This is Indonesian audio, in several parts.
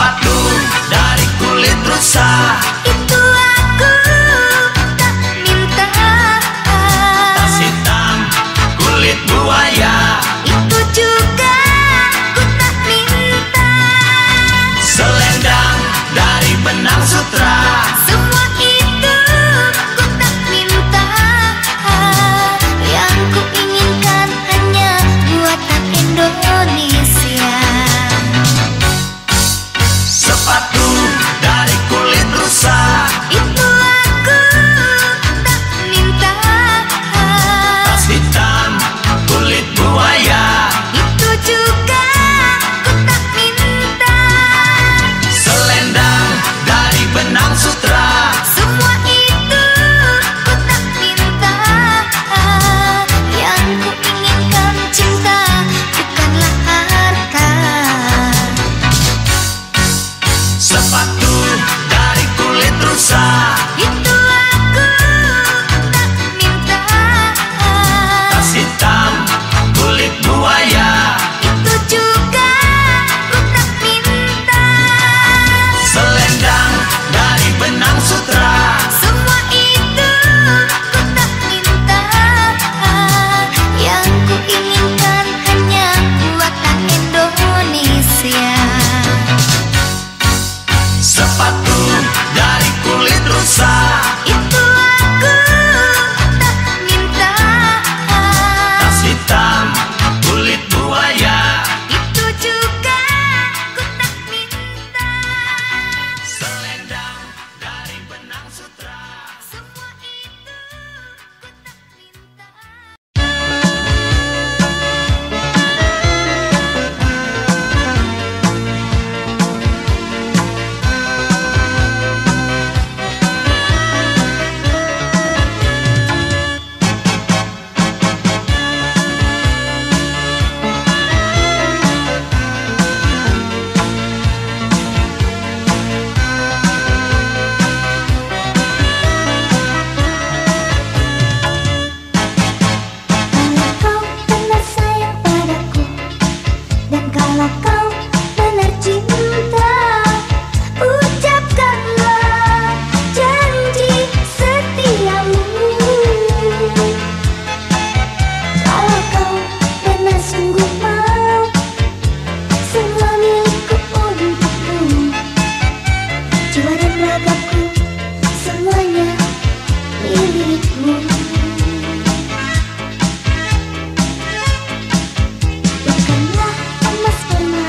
Sepatu dari kulit rusa, itu aku tak minta. tas hitam kulit buaya, Itu juga ku tak minta. selendang dari benang sutra, Semua itu ku tak minta. Yang ku inginkan hanya buatan Indonesia. sepatu dari kulit rusa, Itu aku tak minta. tas hitam kulit buaya, Itu juga ku tak minta. selendang dari benang sutra, Semua itu ku tak minta. Yang ku inginkan cinta, bukanlah harta. sepatu dari kulit rusa, Itu aku tak minta. tas hitam kulit buaya, Itu juga ku tak minta. selendang dari benang sutra, Semua itu ku tak minta. Yang ku inginkan hanya buatan Indonesia. sepatu dari kulit rusa, Itu aku tak minta. tas hitam kulit buaya, Itu juga ku tak minta. selendang dari benang sutra. Semua itu ku tak minta. Kalau kau benar sayang padaku, dan kalau kau benar cinta, ucapkanlah janji setiamu. Kalau kau benar sungguh mau semua milikku untukku, jiwa dan ragaku semuanya milikmu. Bukanlah emas permata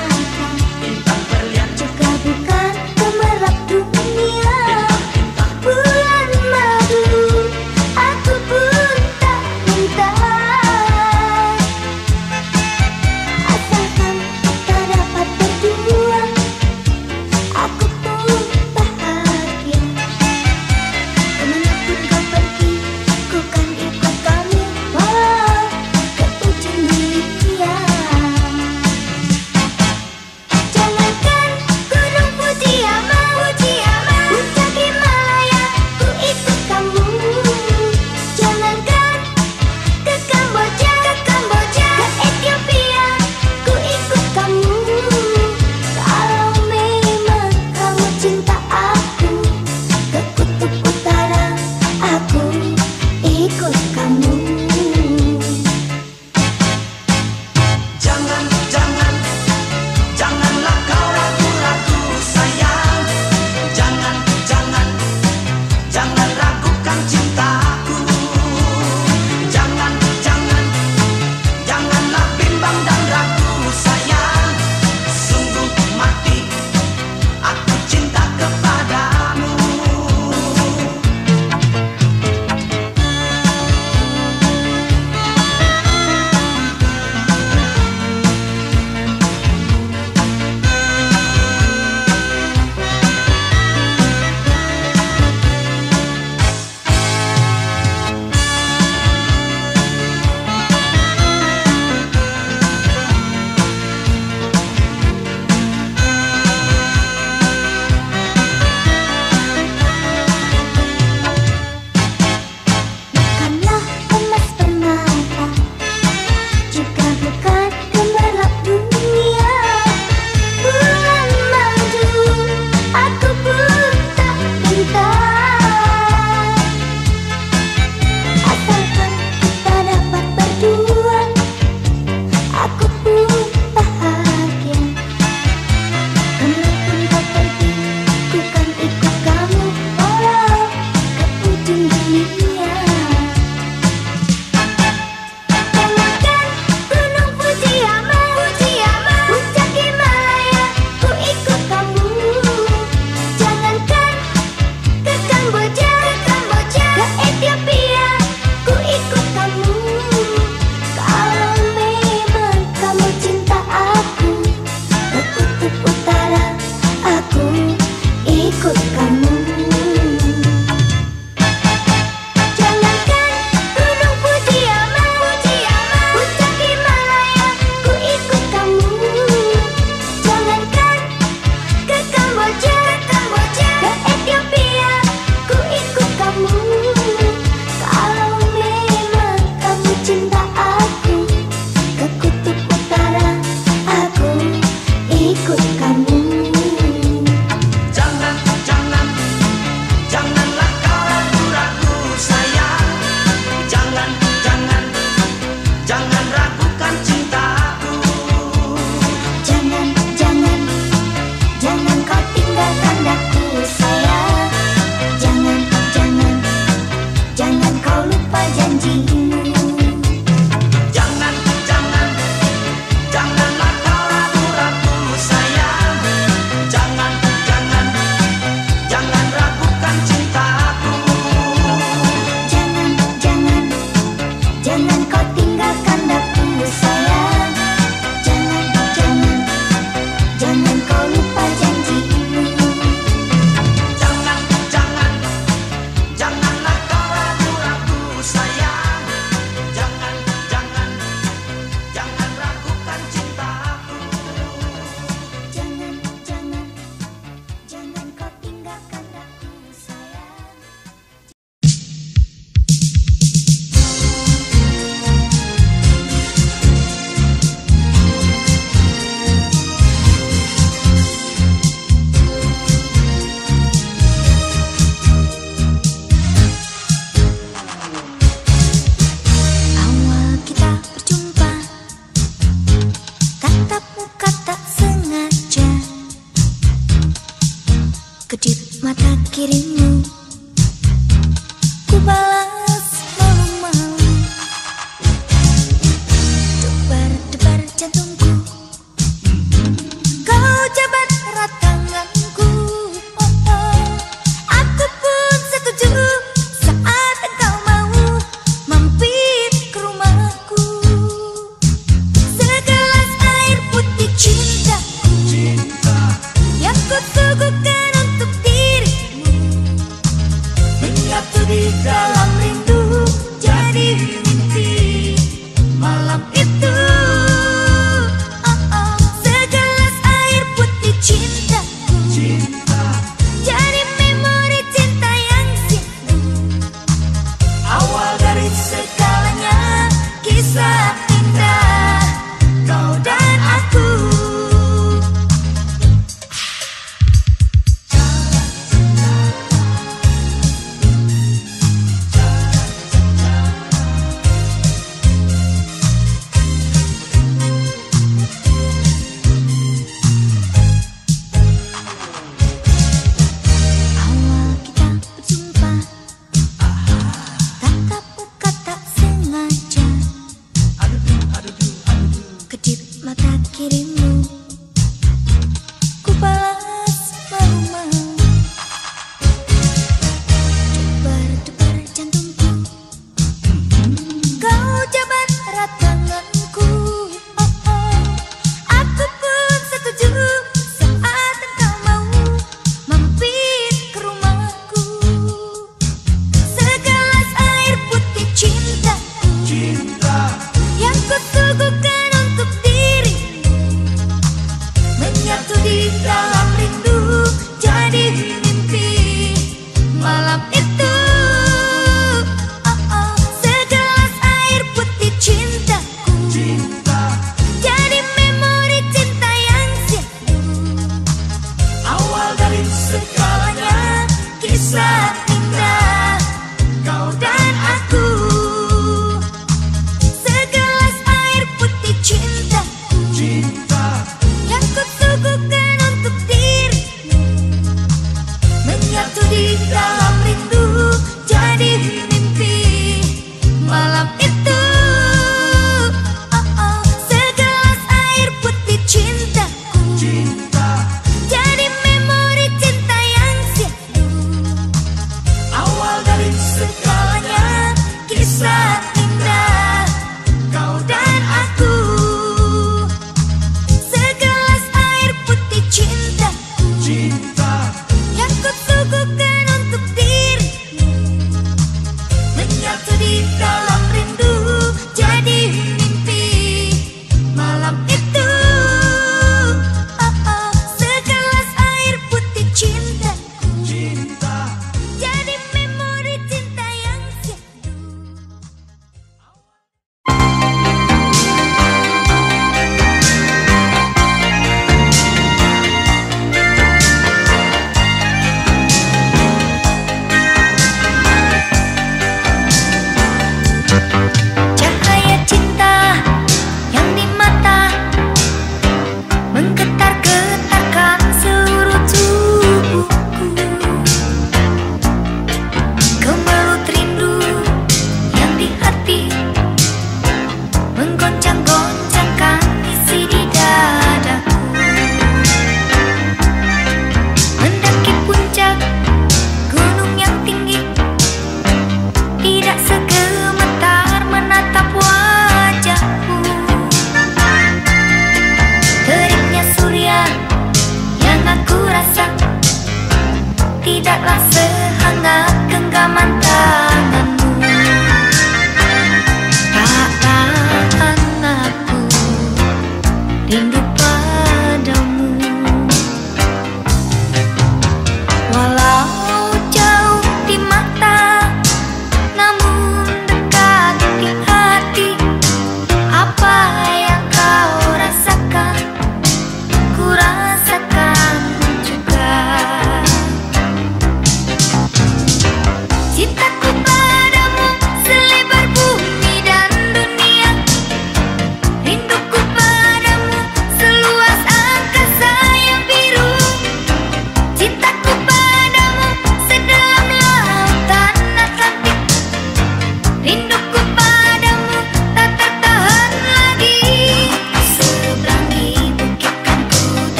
kirimu, ku balas malam-malam. Debar-debar jantungku, kau jabat erat tanganku. Oh, oh. Aku pun setuju saat engkau mau mampir ke rumahku. Segelas air putih cintaku, yang ku suguhkan untuk dirimu, menyatu di dalam rindu jadi mimpi malam itu. Oh, oh. Segelas air putih cintaku, jadi memori cinta yang syahdu. Awal dari segalanya, kisah indah kau dan aku. Awal kita berjumpa, tatap muka tak sengaja, kedip mata kirimu, ku balas malam-malam. Debar-debar jantungku, kau jabat erat tanganku. Oh, oh. Aku pun setuju saat engkau mau mampir ke rumahku. Segelas air putih cintaku, yang ku suguhkan untuk dirimu, menyatu di dalam rindu jadi mimpi malam itu. Oh, oh. Segelas air putih cintaku, jadi memori cinta yang syahdu. Awal dari segalanya, kisah indah kau dan aku. Segelas air putih cintaku, yang ku suguhkan untuk dirimu,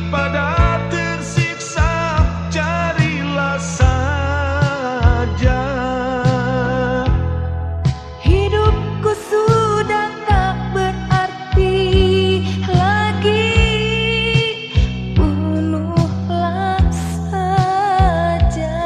daripada tersiksa, carilah saja. Hidupku sudah tak berarti lagi, bunuhlah saja.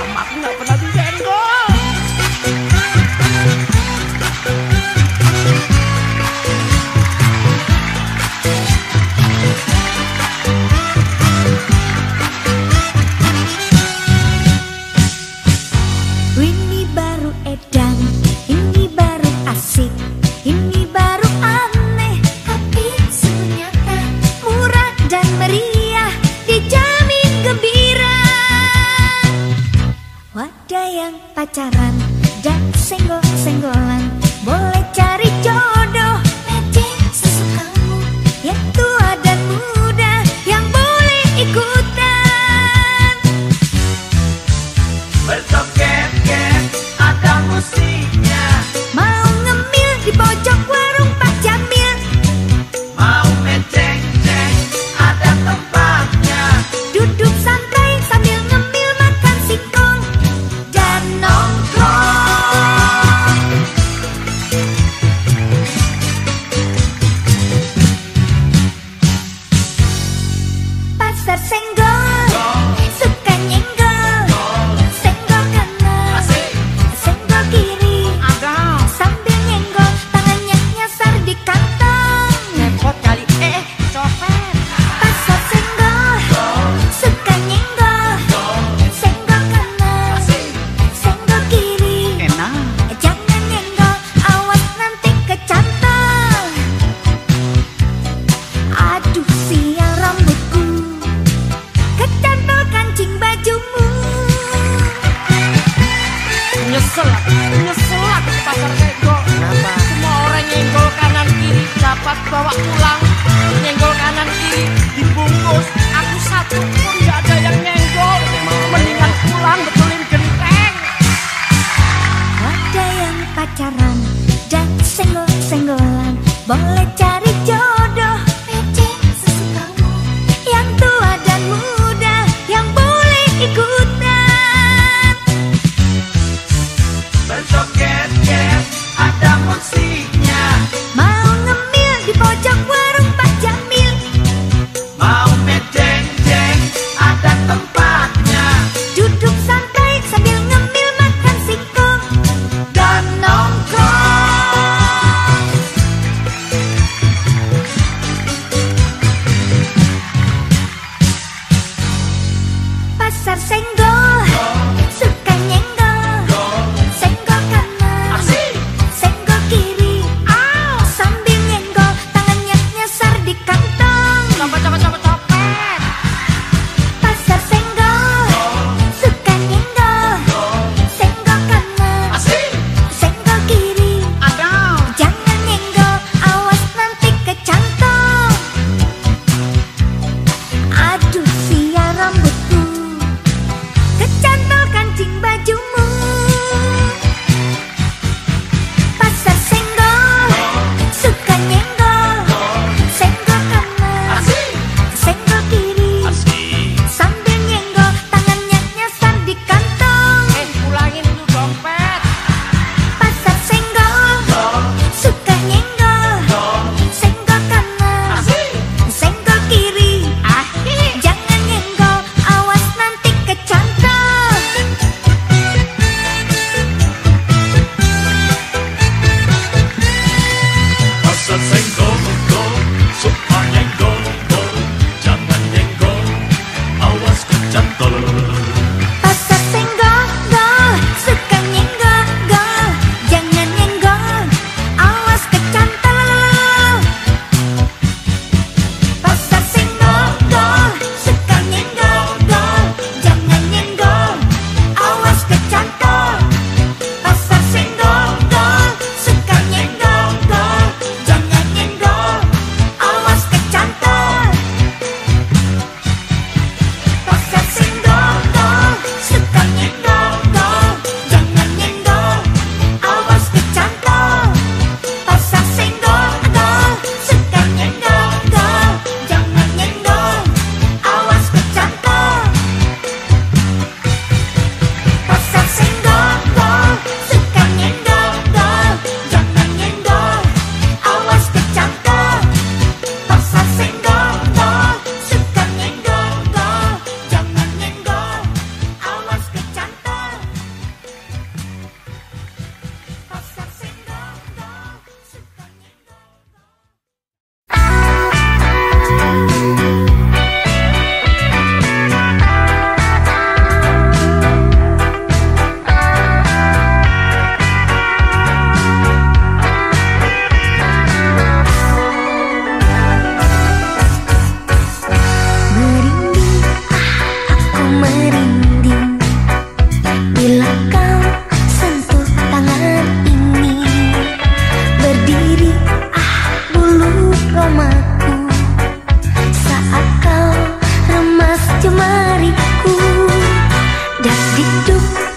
lama aku nggak pernah disenggol. Ini baru edan, ini baru asik, ini baru aneh, tapi senyata murah dan meriah, dijamin gembira. Wadah yang pacaran dan senggol-senggolan, boleh cari jodoh, matching sesukamu, yang tua dan muda, yang boleh ikutan. Bertoket-ket ada musiknya, Mau ngemil di pojok warung Pak Jamil, mau meceng-ceng ada tempatnya. duduk santai sambil ngemil makan singkong dan nongkrong. Pasar senggol, suka nyenggol, senggol kanan, senggol kiri, sambil nyenggol tangannya nyasar di kantong. Repot kali copet. Pasar senggol, suka nyenggol, senggol kanan, senggol kiri, Enak. jangan nyenggol, awas nanti kecantol. Aduh sial rambutku, kecantol kancing bajumu. Nyesel aku ke pasar senggol. Semua orang nyenggol kanan kiri dapat bawa pulang. Nyenggol kanan kiri dibungkus. Aku satu pun nggak ada yang nyenggol. Mendingan pulang betulin genteng. Ada yang pacaran dan senggol-senggolan, boleh cari jodoh, matching sesukamu, yang tua dan muda, yang boleh ikutan. Bertoket-ket ada musiknya, Mau ngemil di pojok warung Pak Jamil, mau meceng-ceng ada tempatnya. duduk santai sambil ngemil makan singkong dan nongkrong.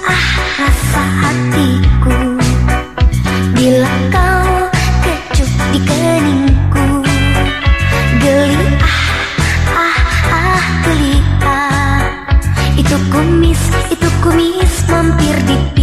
rasa hatiku bila kau kecup di keningku. Geli geli itu kumis mampir di